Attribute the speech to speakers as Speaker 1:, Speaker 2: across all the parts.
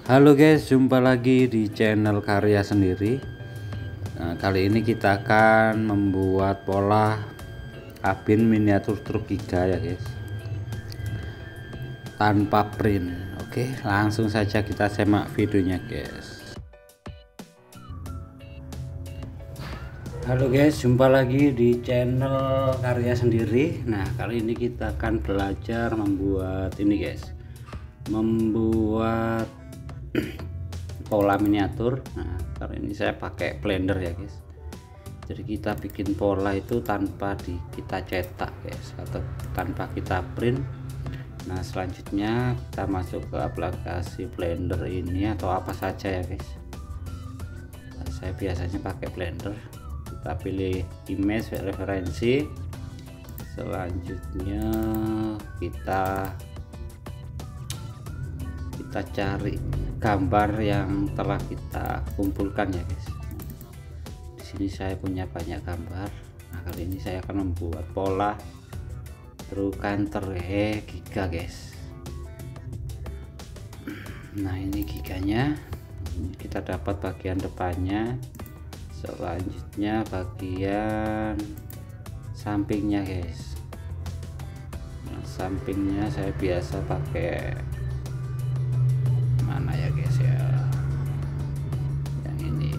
Speaker 1: Halo guys, jumpa lagi di channel Karya Sendiri. Nah, kali ini kita akan membuat pola kabin miniatur truk giga ya guys, tanpa print. Oke, langsung saja kita simak videonya guys. Halo guys, jumpa lagi di channel Karya Sendiri. Nah, kali ini kita akan belajar membuat ini guys, membuat pola miniatur. Nah, kali ini saya pakai blender ya guys. Jadi kita bikin pola itu tanpa kita cetak guys, atau tanpa kita print. Nah, selanjutnya kita masuk ke aplikasi blender ini atau apa saja ya guys. Nah, saya biasanya pakai blender. Kita pilih image referensi. Selanjutnya kita cari gambar yang telah kita kumpulkan ya guys. Di sini saya punya banyak gambar. Nah, kali ini saya akan membuat pola truk canter giga guys. Nah, ini giganya. Kita dapat bagian depannya. Selanjutnya bagian sampingnya guys. Nah, sampingnya saya biasa pakai mana ya guys ya, yang ini.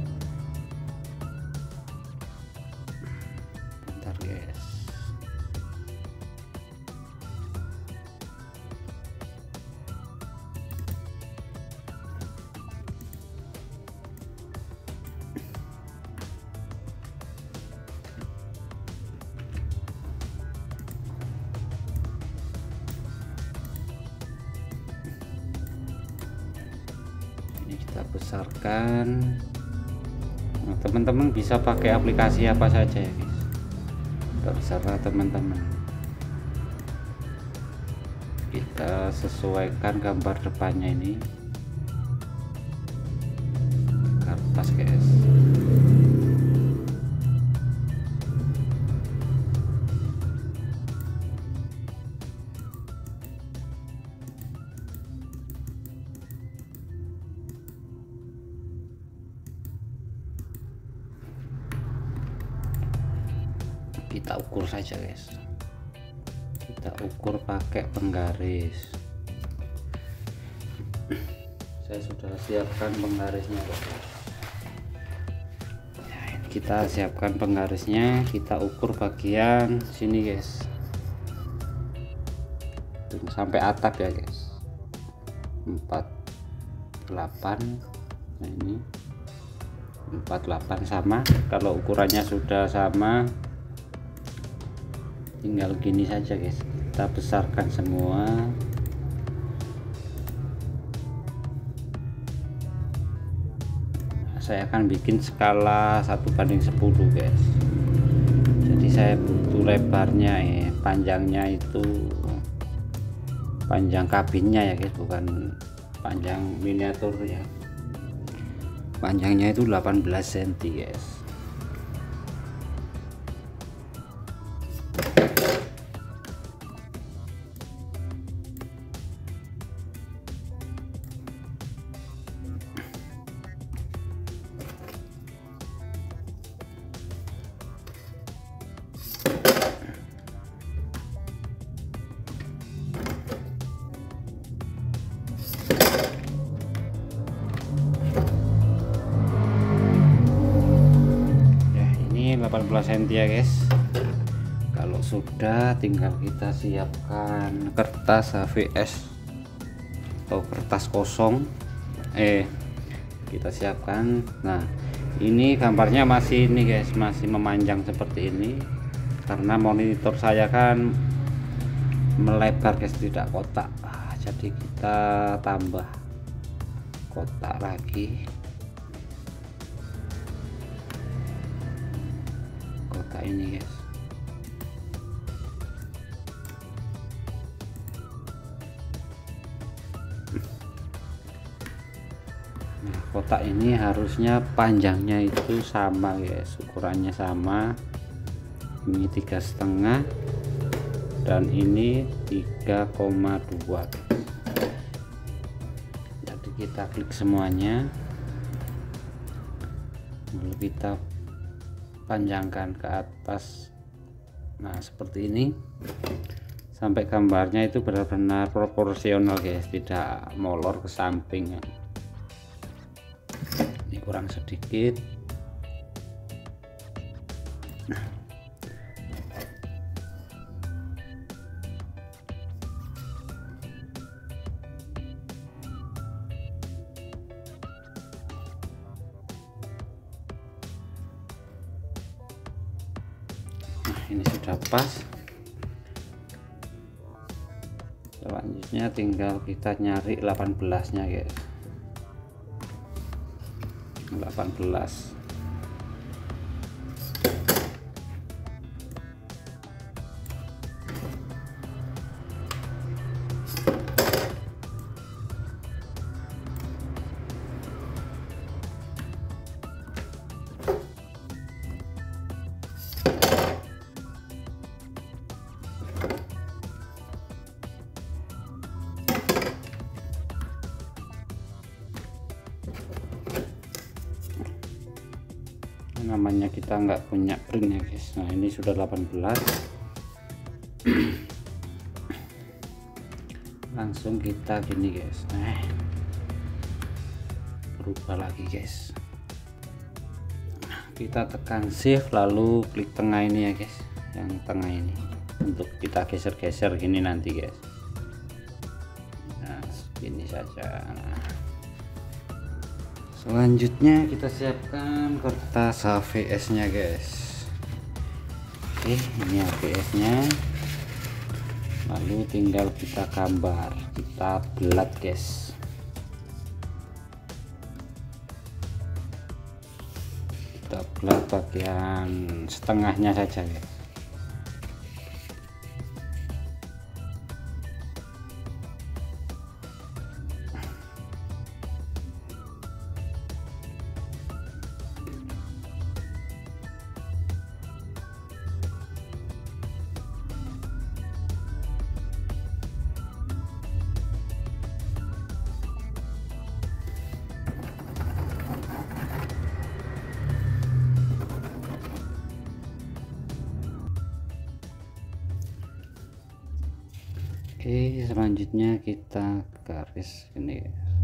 Speaker 1: Bentar guys, kita besarkan. Nah, teman-teman bisa pakai aplikasi apa saja ya guys, terserah teman-teman. Kita sesuaikan gambar depannya ini kertas guys. Kita ukur saja guys, kita ukur pakai penggaris. Saya sudah siapkan penggarisnya guys. Nah, ini kita siapkan penggarisnya, kita ukur bagian sini guys sampai atap ya guys, 48. Nah, ini 48 sama. Kalau ukurannya sudah sama, tinggal gini saja guys, kita besarkan semua. Nah, saya akan bikin skala 1:10 guys. Jadi saya butuh lebarnya panjangnya itu panjang kabinnya ya guys, bukan panjang miniaturnya. Panjangnya itu 18 cm guys. Ya, ini 18 cm ya guys. Kalau sudah, tinggal kita siapkan kertas HVS atau kertas kosong. Kita siapkan. Nah, ini gambarnya masih ini guys, masih memanjang seperti ini karena monitor saya kan melebar guys, tidak kotak. Jadi kita tambah kotak lagi, kotak ini guys. Nah, kotak ini harusnya panjangnya itu sama guys, ukurannya sama. Ini 3,5 dan ini 3,2. Jadi kita klik semuanya, lalu kita panjangkan ke atas. Nah seperti ini sampai gambarnya itu benar-benar proporsional guys, tidak molor ke samping. Ini kurang sedikit. Ini sudah pas. Selanjutnya tinggal kita nyari 18 nya guys. 18. Namanya kita nggak punya print ya guys. Nah ini sudah 18. Langsung kita gini guys, berubah lagi guys. Kita tekan shift lalu klik tengah ini ya guys, yang tengah ini untuk kita geser-geser gini nanti guys. Nah gini saja. Selanjutnya kita siapkan kertas HVS nya guys. Oke, ini HVS nya, lalu tinggal kita gambar, kita belat guys. Kita belat bagian setengahnya saja guys. Oke, selanjutnya kita garis ini.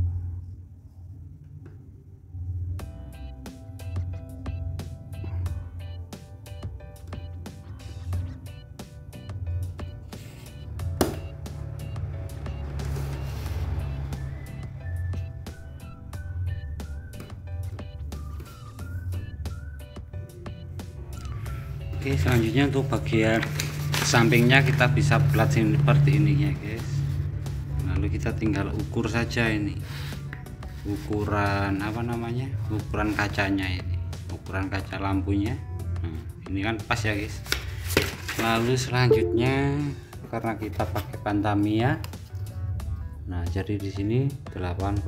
Speaker 1: Oke, selanjutnya untuk bagian sampingnya kita bisa plat seperti ini ya guys. Lalu kita tinggal ukur saja ini ukuran apa namanya, ukuran kacanya ini, ukuran kaca lampunya. Nah, ini kan pas ya guys. Lalu selanjutnya karena kita pakai Pantamiya, nah jadi di sini 8,3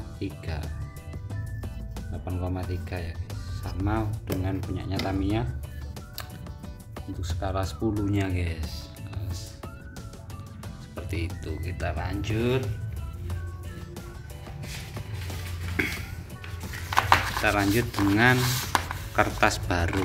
Speaker 1: ya guys, sama dengan punyanya Tamiya untuk skala 10 nya guys. Seperti itu. Kita lanjut, dengan kertas baru.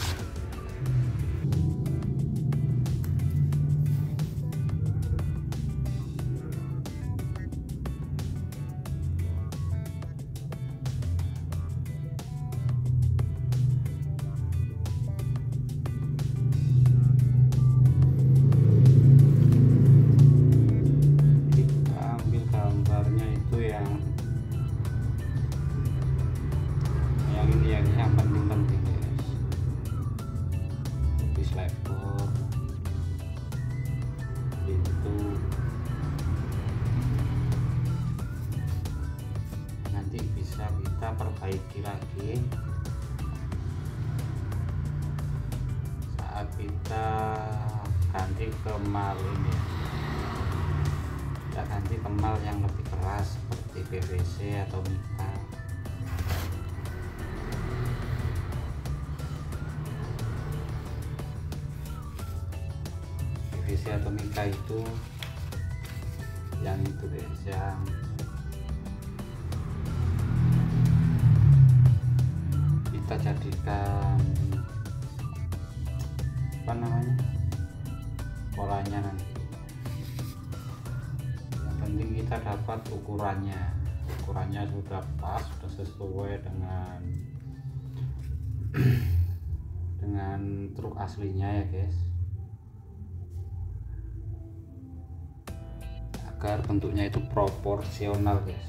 Speaker 1: Yang penting-penting guys, bis lebar itu nanti bisa kita perbaiki lagi saat kita ganti kemal ini. Kita ganti kemal yang lebih keras seperti PVC atau mica. PVC atau mica itu yang itu guys, yang sesuaikan apa namanya polanya nanti. Yang penting kita dapat ukurannya sudah pas, sudah sesuai dengan truk aslinya ya guys, agar bentuknya itu proporsional guys.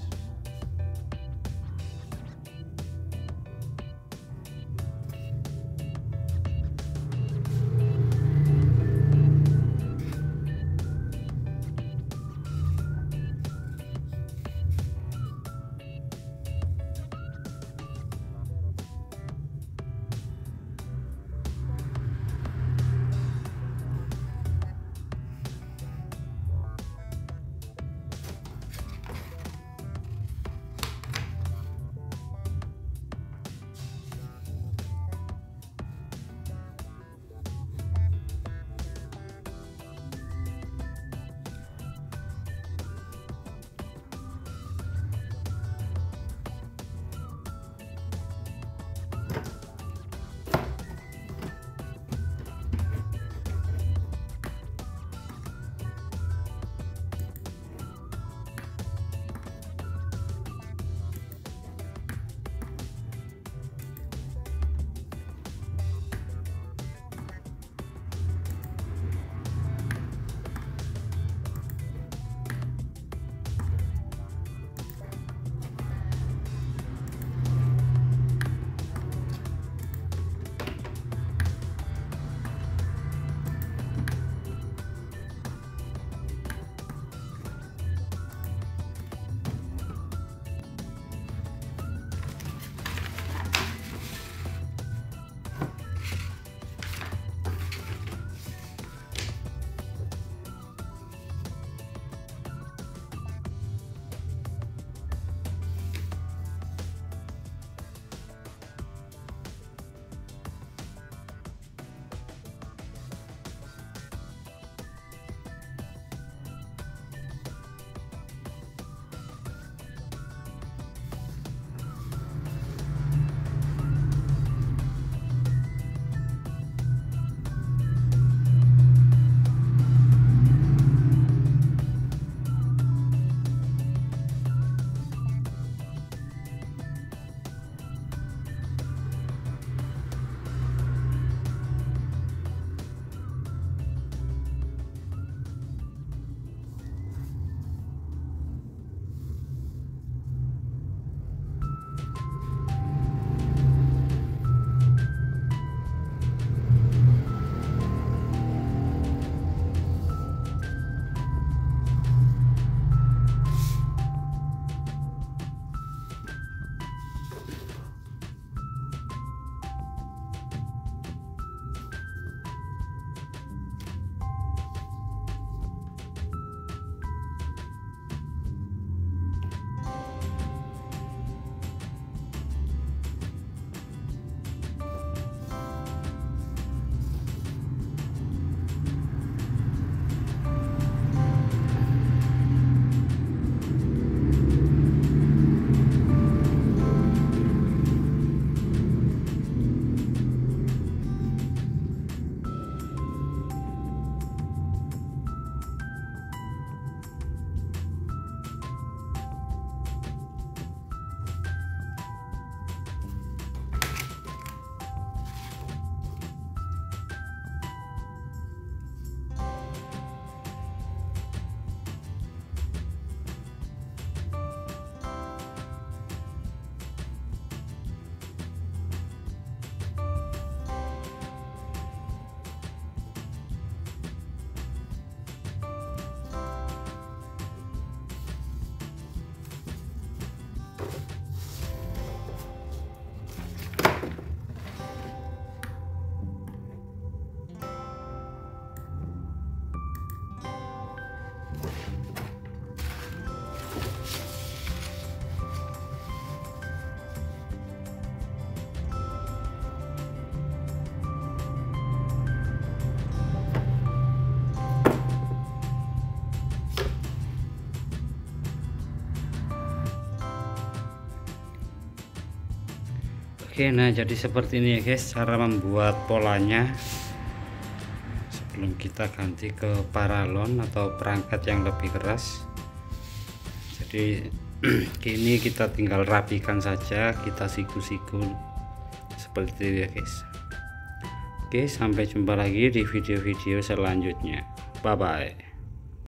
Speaker 1: Oke, nah jadi seperti ini ya guys cara membuat polanya sebelum kita ganti ke paralon atau perangkat yang lebih keras. Jadi kini kita tinggal rapikan saja, kita siku-siku seperti itu ya guys. Oke, sampai jumpa lagi di video-video selanjutnya. Bye bye.